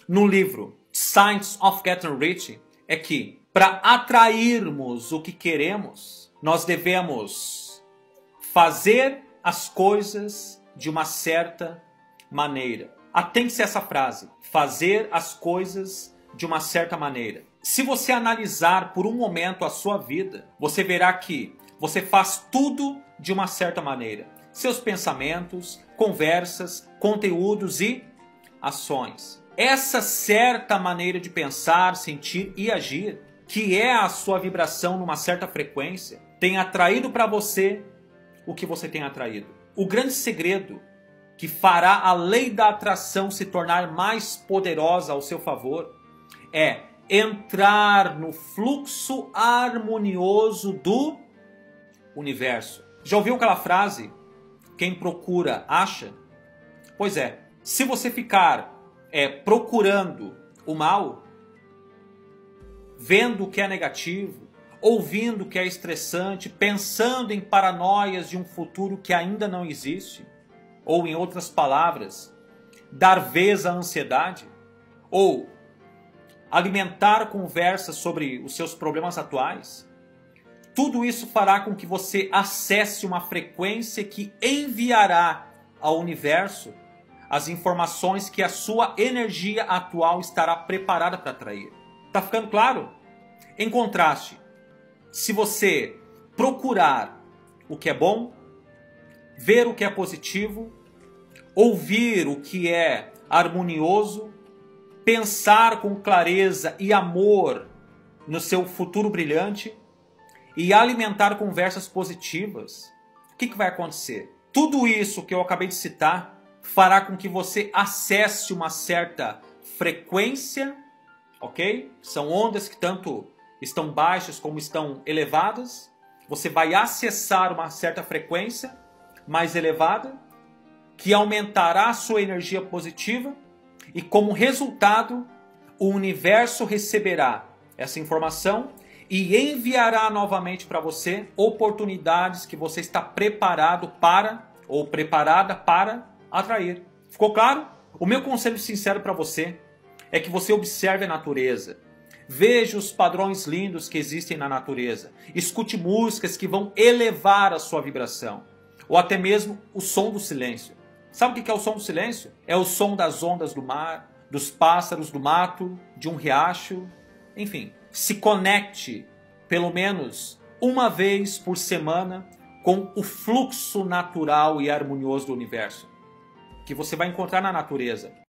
no livro Science of Getting Rich é que para atrairmos o que queremos, nós devemos fazer as coisas de uma certa maneira. Atente-se a essa frase, fazer as coisas de uma certa maneira. Se você analisar por um momento a sua vida, você verá que você faz tudo de uma certa maneira. Seus pensamentos, conversas, conteúdos e ações. Essa certa maneira de pensar, sentir e agir, que é a sua vibração numa certa frequência, tem atraído para você o que você tem atraído. O grande segredo que fará a lei da atração se tornar mais poderosa ao seu favor é entrar no fluxo harmonioso do universo. Já ouviu aquela frase? Quem procura, acha? Pois é, se você ficar procurando o mal, vendo o que é negativo, ouvindo o que é estressante, pensando em paranoias de um futuro que ainda não existe, ou em outras palavras, dar vez à ansiedade, ou alimentar conversas sobre os seus problemas atuais, tudo isso fará com que você acesse uma frequência que enviará ao universo as informações que a sua energia atual estará preparada para atrair. Tá ficando claro? Em contraste, se você procurar o que é bom, ver o que é positivo, ouvir o que é harmonioso, pensar com clareza e amor no seu futuro brilhante e alimentar conversas positivas, o que vai acontecer? Tudo isso que eu acabei de citar fará com que você acesse uma certa frequência, ok? São ondas que tanto estão baixas como estão elevadas. Você vai acessar uma certa frequência mais elevada, que aumentará a sua energia positiva e, como resultado, o universo receberá essa informação e enviará novamente para você oportunidades que você está preparado para ou preparada para atrair. Ficou claro? O meu conselho sincero para você é que você observe a natureza. Veja os padrões lindos que existem na natureza. Escute músicas que vão elevar a sua vibração. Ou até mesmo o som do silêncio. Sabe o que é o som do silêncio? É o som das ondas do mar, dos pássaros, do mato, de um riacho. Enfim, se conecte pelo menos uma vez por semana com o fluxo natural e harmonioso do universo, que você vai encontrar na natureza.